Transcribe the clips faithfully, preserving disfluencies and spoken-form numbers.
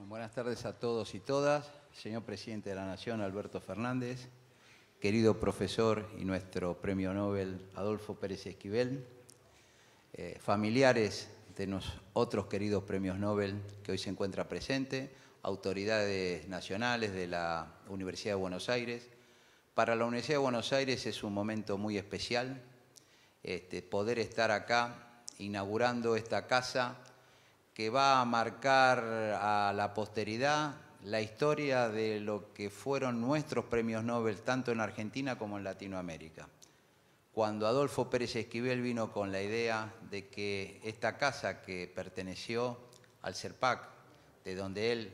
Buenas tardes a todos y todas. Señor Presidente de la Nación, Alberto Fernández, querido profesor y nuestro Premio Nobel, Adolfo Pérez Esquivel, eh, familiares de los otros queridos premios Nobel que hoy se encuentran presentes, autoridades nacionales de la Universidad de Buenos Aires. Para la Universidad de Buenos Aires es un momento muy especial este, poder estar acá inaugurando esta casa que va a marcar a la posteridad la historia de lo que fueron nuestros premios Nobel, tanto en Argentina como en Latinoamérica. Cuando Adolfo Pérez Esquivel vino con la idea de que esta casa que perteneció al CERPAC, de donde él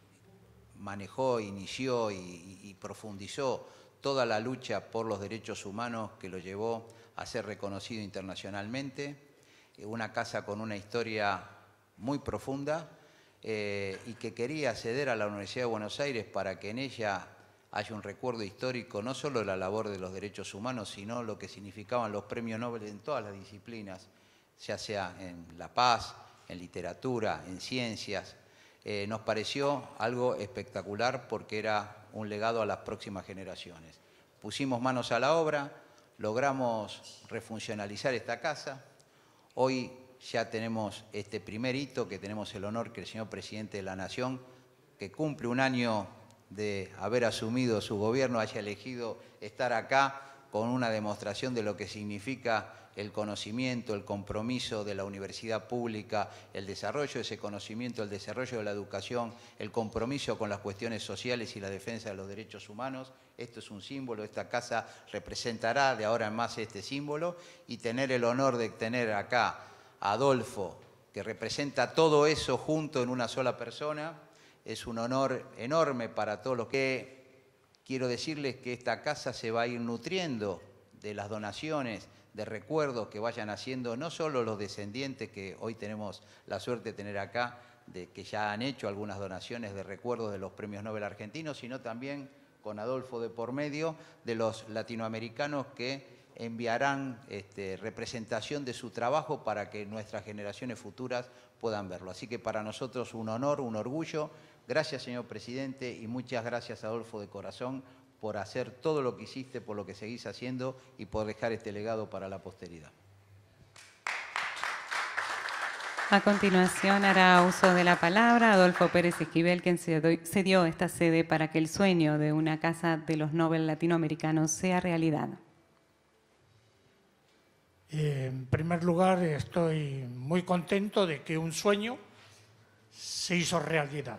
manejó, inició y, y profundizó toda la lucha por los derechos humanos que lo llevó a ser reconocido internacionalmente, una casa con una historia muy profunda eh, y que quería ceder a la Universidad de Buenos Aires para que en ella haya un recuerdo histórico no solo de la labor de los derechos humanos, sino lo que significaban los premios Nobel en todas las disciplinas, ya sea en la paz, en literatura, en ciencias. Eh, nos pareció algo espectacular porque era un legado a las próximas generaciones. Pusimos manos a la obra, logramos refuncionalizar esta casa. Hoy ya tenemos este primer hito, que tenemos el honor que el señor Presidente de la Nación, que cumple un año de haber asumido su gobierno, haya elegido estar acá con una demostración de lo que significa el conocimiento, el compromiso de la universidad pública, el desarrollo de ese conocimiento, el desarrollo de la educación, el compromiso con las cuestiones sociales y la defensa de los derechos humanos. Esto es un símbolo, esta casa representará de ahora en más este símbolo, y tener el honor de tener acá a Adolfo, que representa todo eso junto en una sola persona, es un honor enorme para todos los que... Quiero decirles que esta casa se va a ir nutriendo de las donaciones, de recuerdos que vayan haciendo, no solo los descendientes que hoy tenemos la suerte de tener acá, de que ya han hecho algunas donaciones de recuerdos de los premios Nobel argentinos, sino también con Adolfo de por medio, de los latinoamericanos que enviarán este, representación de su trabajo para que nuestras generaciones futuras puedan verlo. Así que para nosotros un honor, un orgullo. Gracias, señor Presidente, y muchas gracias, Adolfo, de corazón, por hacer todo lo que hiciste, por lo que seguís haciendo y por dejar este legado para la posteridad. A continuación hará uso de la palabra Adolfo Pérez Esquivel, quien cedió esta sede para que el sueño de una casa de los Nobel latinoamericanos sea realidad. En primer lugar, estoy muy contento de que un sueño se hizo realidad.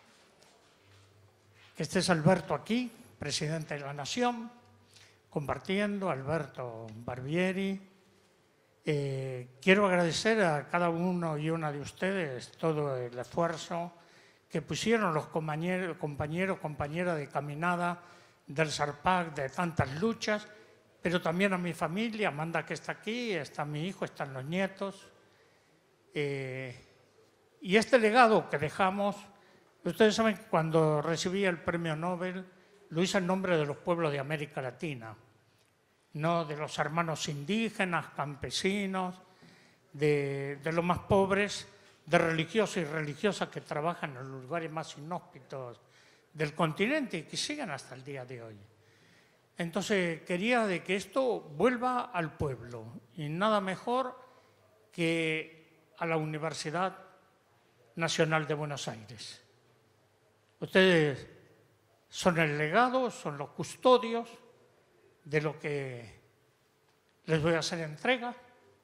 Que estés, Alberto, aquí, Presidente de la Nación, compartiendo, Alberto Barbieri. Eh, quiero agradecer a cada uno y una de ustedes todo el esfuerzo que pusieron los compañeros, compañeros compañeras de caminada del CERPAC, de tantas luchas, pero también a mi familia, Amanda, que está aquí, está mi hijo, están los nietos. Eh, y este legado que dejamos, ustedes saben que cuando recibí el premio Nobel, lo hice en nombre de los pueblos de América Latina, no de los hermanos indígenas, campesinos, de, de los más pobres, de religiosos y religiosas que trabajan en los lugares más inhóspitos del continente y que siguen hasta el día de hoy. Entonces quería de que esto vuelva al pueblo y nada mejor que a la Universidad Nacional de Buenos Aires. Ustedes son el legado, son los custodios de lo que les voy a hacer entrega,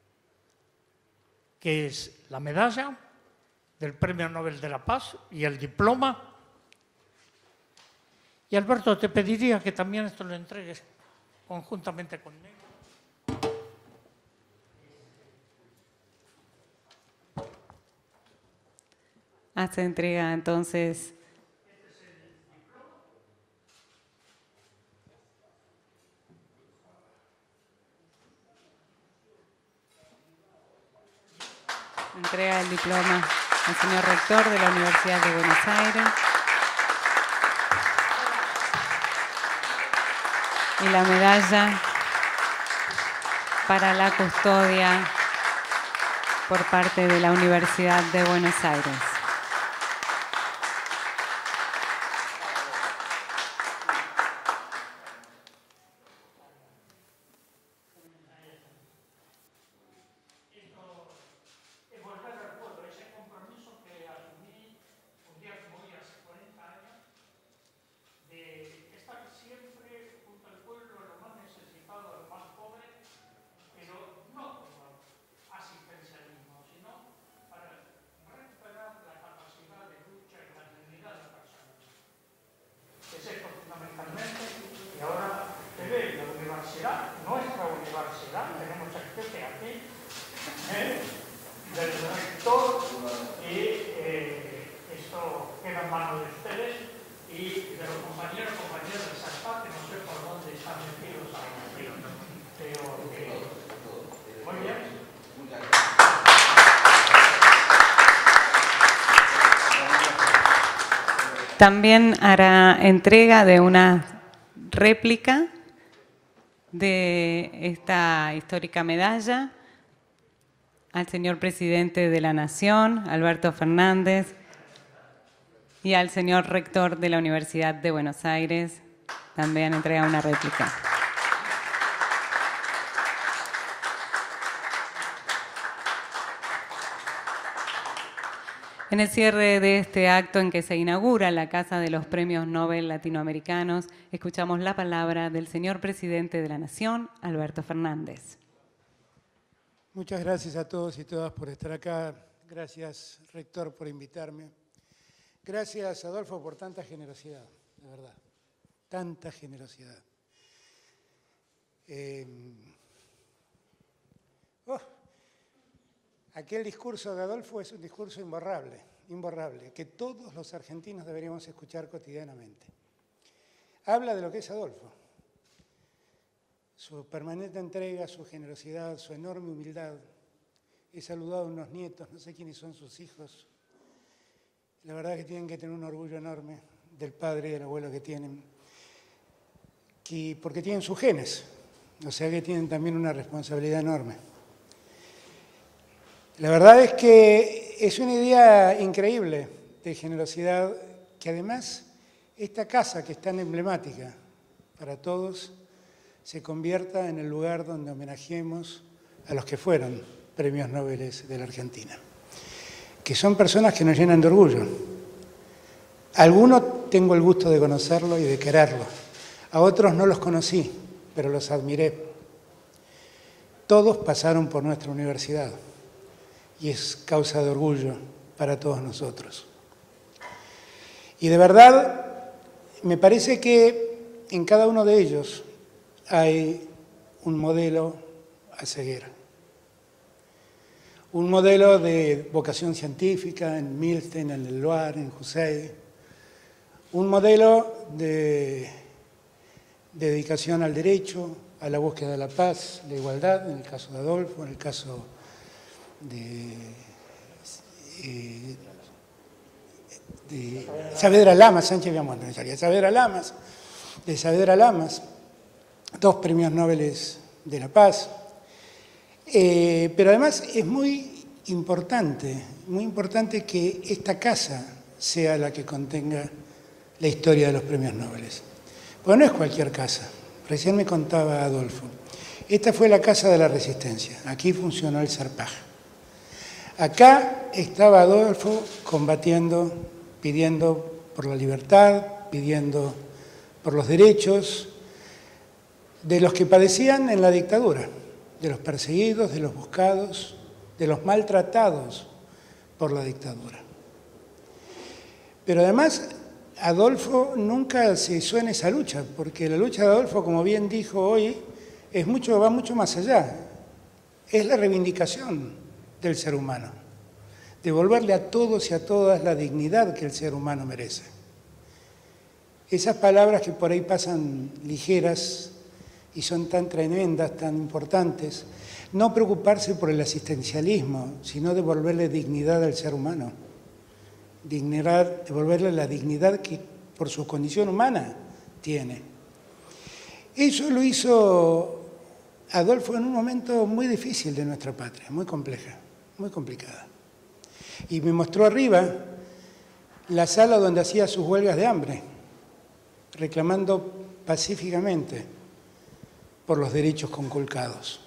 que es la medalla del Premio Nobel de la Paz y el diploma. Y Alberto, te pediría que también esto lo entregues conjuntamente conmigo. Hace entrega entonces. Entrega el diploma al señor rector de la Universidad de Buenos Aires. Y la medalla para la custodia por parte de la Universidad de Buenos Aires. queda en manos de ustedes y de los compañeros y compañeras de SACPA, que no sé por dónde están metidos ahora, pero que... Muy bien. También hará entrega de una réplica de esta histórica medalla al señor presidente de la Nación, Alberto Fernández, y al señor rector de la Universidad de Buenos Aires, también entrega una réplica. En el cierre de este acto en que se inaugura la Casa de los Premios Nobel Latinoamericanos, escuchamos la palabra del señor presidente de la Nación, Alberto Fernández. Muchas gracias a todos y todas por estar acá. Gracias, rector, por invitarme. Gracias, Adolfo, por tanta generosidad, de verdad. Tanta generosidad. Eh, oh, aquel discurso de Adolfo es un discurso imborrable, imborrable, que todos los argentinos deberíamos escuchar cotidianamente. Habla de lo que es Adolfo. Su permanente entrega, su generosidad, su enorme humildad. He saludado a unos nietos, no sé quiénes son sus hijos. La verdad que tienen que tener un orgullo enorme del padre y del abuelo que tienen, que, porque tienen sus genes, o sea que tienen también una responsabilidad enorme. La verdad es que es una idea increíble de generosidad, que además esta casa que es tan emblemática para todos, se convierta en el lugar donde homenajeemos a los que fueron premios Nobel de la Argentina, que son personas que nos llenan de orgullo. Algunos tengo el gusto de conocerlo y de quererlo, a otros no los conocí, pero los admiré. Todos pasaron por nuestra universidad y es causa de orgullo para todos nosotros. Y de verdad, me parece que en cada uno de ellos hay un modelo a seguir. Un modelo de vocación científica en Milton, en Eluard, en Husserl. Un modelo de, de dedicación al derecho, a la búsqueda de la paz, la igualdad, en el caso de Adolfo, en el caso de, eh, de Saavedra Lamas, Sánchez Viamonte, de Saavedra Lamas, de Saavedra Lamas. Dos premios Nobel de la Paz. Eh, pero además es muy importante, muy importante que esta casa sea la que contenga la historia de los premios Nobel. Porque no es cualquier casa. Recién me contaba Adolfo. Esta fue la Casa de la Resistencia. Aquí funcionó el Serpaj. Acá estaba Adolfo combatiendo, pidiendo por la libertad, pidiendo por los derechos de los que padecían en la dictadura, de los perseguidos, de los buscados, de los maltratados por la dictadura. Pero además, Adolfo nunca cesó en esa lucha, porque la lucha de Adolfo, como bien dijo hoy, es mucho, va mucho más allá. Es la reivindicación del ser humano, devolverle a todos y a todas la dignidad que el ser humano merece. Esas palabras que por ahí pasan ligeras y son tan tremendas, tan importantes, no preocuparse por el asistencialismo, sino devolverle dignidad al ser humano, dignidad, devolverle la dignidad que por su condición humana tiene. Eso lo hizo Adolfo en un momento muy difícil de nuestra patria, muy compleja, muy complicada. Y me mostró arriba la sala donde hacía sus huelgas de hambre, reclamando pacíficamente por los derechos conculcados.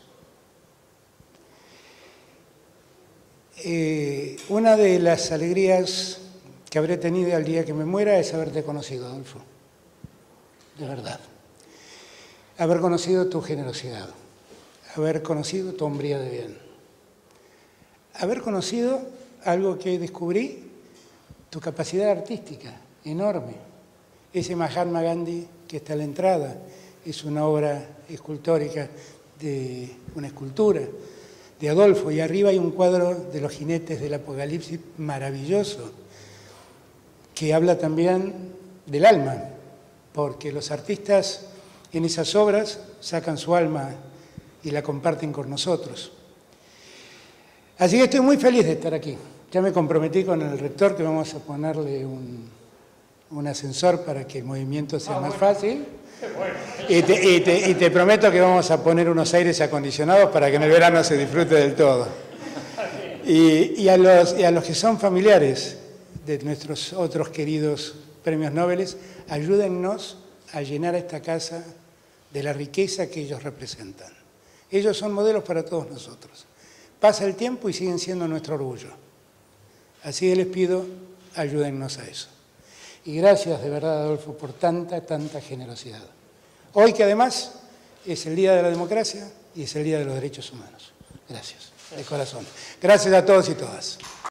Eh, una de las alegrías que habré tenido al día que me muera es haberte conocido, Adolfo. De verdad. Haber conocido tu generosidad, haber conocido tu hombría de bien, haber conocido algo que descubrí, tu capacidad artística enorme. Ese Mahatma Gandhi que está a la entrada es una obra escultórica, de una escultura de Adolfo, y arriba hay un cuadro de los jinetes del Apocalipsis maravilloso, que habla también del alma, porque los artistas en esas obras sacan su alma y la comparten con nosotros. Así que estoy muy feliz de estar aquí. Ya me comprometí con el rector que vamos a ponerle un, un ascensor para que el movimiento sea ah, más bueno. fácil. Bueno. Y, te, y, te, y te prometo que vamos a poner unos aires acondicionados para que en el verano se disfrute del todo. Y, y, a los, y a los que son familiares de nuestros otros queridos premios Nobel, ayúdennos a llenar esta casa de la riqueza que ellos representan. Ellos son modelos para todos nosotros. Pasa el tiempo y siguen siendo nuestro orgullo. Así que les pido, ayúdennos a eso. Y gracias de verdad, Adolfo, por tanta, tanta generosidad. Hoy que además es el Día de la Democracia y es el Día de los Derechos Humanos. Gracias, de corazón. Gracias a todos y todas.